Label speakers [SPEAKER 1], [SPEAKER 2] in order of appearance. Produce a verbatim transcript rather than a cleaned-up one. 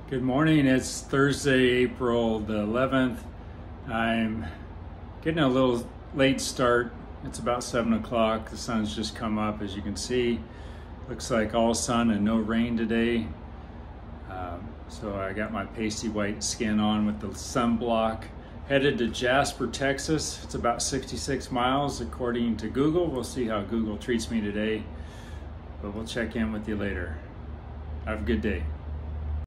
[SPEAKER 1] Good morning. It's Thursday, April the eleventh. I'm getting a little late start. It's about seven o'clock. The sun's just come up, as you can see. Looks like all sun and no rain today. Um, so I got my pasty white skin on with the sunblock. Headed to Jasper, Texas. It's about sixty-six miles according to Google. We'll see how Google treats me today, but we'll check in with you later. Have a good day.